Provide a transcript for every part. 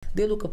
Deluca,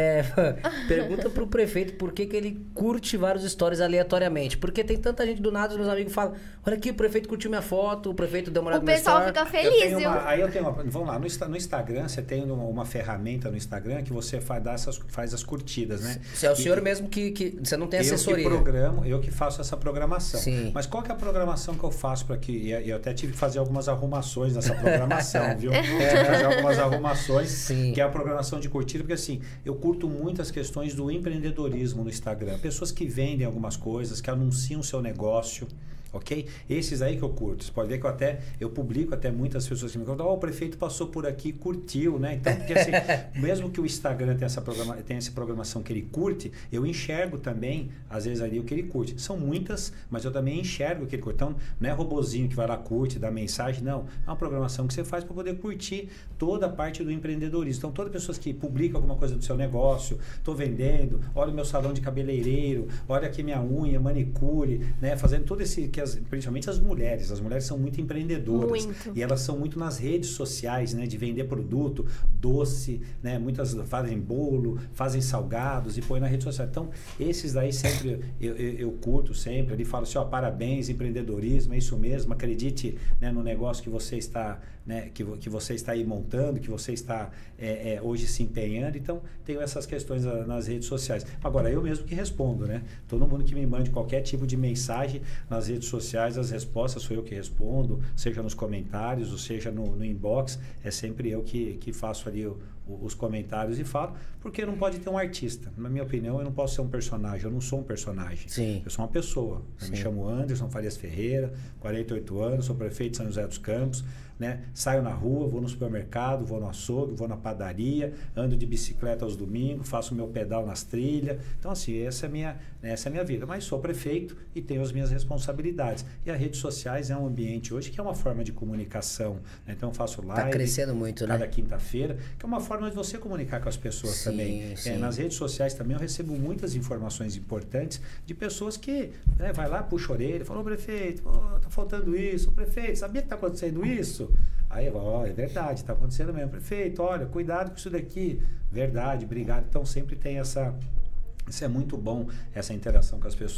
pergunta pro prefeito por que ele curte vários stories aleatoriamente. Porque tem tanta gente do nada, os meus amigos falam, olha aqui, o prefeito curtiu minha foto, o prefeito deu uma olhada O no meu pessoal story. fica feliz, viu? Aí eu tenho vamos lá, no Instagram, você tem uma ferramenta no Instagram que você faz as curtidas, né? Se é o senhor mesmo que você não tem assessoria. Eu que faço essa programação. Sim. Mas qual que é a programação que eu faço para que... Eu até tive que fazer algumas arrumações nessa programação, viu? Tive que fazer algumas arrumações, Sim. que é a programação de curtida, porque assim, eu curto muito as questões do empreendedorismo no Instagram. Pessoas que vendem algumas coisas, que anunciam o seu negócio, ok? Esses aí que eu curto. Você pode ver que eu publico até muitas pessoas que me contam, o prefeito passou por aqui, curtiu, né? Então, porque assim, mesmo que o Instagram tenha essa programação que ele curte, eu enxergo também, às vezes, ali o que ele curte. São muitas, mas eu também enxergo o que ele curte. Então, não é robozinho que vai lá, curte, dá mensagem, não. É uma programação que você faz para poder curtir toda a parte do empreendedorismo. Então, todas as pessoas que publicam alguma coisa do seu negócio, estou vendendo, olha o meu salão de cabeleireiro, olha aqui minha unha, manicure, né? Fazendo todo esse... principalmente as mulheres são muito empreendedoras. Muito. E elas são muito nas redes sociais, né? De vender produto, doce, né? Muitas fazem bolo, fazem salgados e põem na rede social. Então, esses daí sempre eu curto sempre. Ali falo assim, parabéns, empreendedorismo, é isso mesmo, acredite, né, no negócio que você está, né, que você está aí montando, que você está hoje se empenhando. Então, tenho essas questões nas redes sociais. Agora, eu mesmo que respondo, né? Todo mundo que me mande qualquer tipo de mensagem nas redes sociais, as respostas sou eu que respondo, seja nos comentários, ou seja no inbox, é sempre eu que faço ali os comentários e falo, porque não pode ter um artista. Na minha opinião, eu não posso ser um personagem, eu não sou um personagem. Sim. Eu sou uma pessoa. Eu me chamo Anderson Farias Ferreira, 48 anos, sou prefeito de São José dos Campos, né? Saio na rua, vou no supermercado, vou no açougue, vou na padaria, ando de bicicleta aos domingos, faço meu pedal nas trilhas. Então, assim, essa é a minha vida. Mas sou prefeito e tenho as minhas responsabilidades. E as redes sociais é um ambiente hoje que é uma forma de comunicação, né? Então, eu faço live. Tá crescendo muito, cada né? quinta-feira, que é uma forma de você comunicar com as pessoas também. Sim. Nas redes sociais também eu recebo muitas informações importantes de pessoas que vai lá, puxa a orelha, fala, prefeito, tá faltando isso, prefeito, sabia que tá acontecendo isso? Aí eu falo, é verdade, está acontecendo mesmo. Prefeito, olha, cuidado com isso daqui. Verdade, obrigado. Então sempre tem isso é muito bom, essa interação com as pessoas.